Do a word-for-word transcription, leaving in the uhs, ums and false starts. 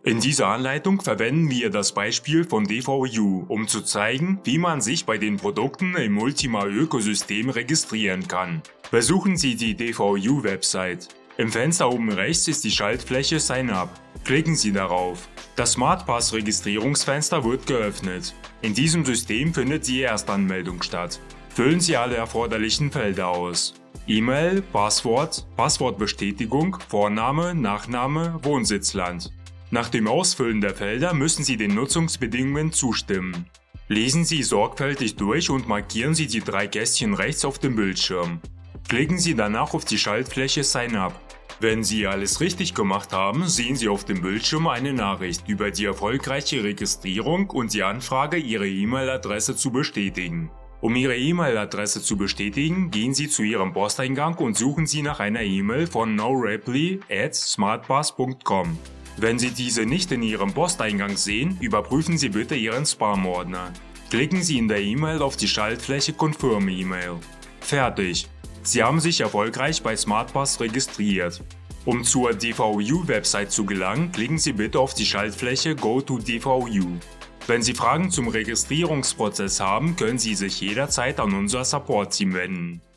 In dieser Anleitung verwenden wir das Beispiel von D V U, um zu zeigen, wie man sich bei den Produkten im Ultima-Ökosystem registrieren kann. Besuchen Sie die D V U-Website. Im Fenster oben rechts ist die Schaltfläche Sign Up. Klicken Sie darauf. Das SmartPass-Registrierungsfenster wird geöffnet. In diesem System findet die Erstanmeldung statt. Füllen Sie alle erforderlichen Felder aus. E-Mail, Passwort, Passwortbestätigung, Vorname, Nachname, Wohnsitzland. Nach dem Ausfüllen der Felder müssen Sie den Nutzungsbedingungen zustimmen. Lesen Sie sorgfältig durch und markieren Sie die drei Kästchen rechts auf dem Bildschirm. Klicken Sie danach auf die Schaltfläche Sign Up. Wenn Sie alles richtig gemacht haben, sehen Sie auf dem Bildschirm eine Nachricht über die erfolgreiche Registrierung und die Anfrage, Ihre E-Mail-Adresse zu bestätigen. Um Ihre E-Mail-Adresse zu bestätigen, gehen Sie zu Ihrem Posteingang und suchen Sie nach einer E-Mail von norepli at smartpass punkt com. Wenn Sie diese nicht in Ihrem Posteingang sehen, überprüfen Sie bitte Ihren Spam-Ordner. Klicken Sie in der E-Mail auf die Schaltfläche Confirm E-Mail. Fertig! Sie haben sich erfolgreich bei SmartPass registriert. Um zur D V U-Website zu gelangen, klicken Sie bitte auf die Schaltfläche Go to D V U. Wenn Sie Fragen zum Registrierungsprozess haben, können Sie sich jederzeit an unser Support-Team wenden.